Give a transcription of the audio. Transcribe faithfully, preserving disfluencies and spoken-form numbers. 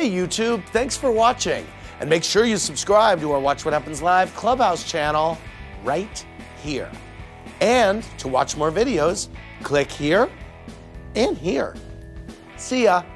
YouTube. Thanks for watching. And make sure you subscribe to our Watch What Happens Live Clubhouse channel right here. And to watch more videos, click here and here. See ya.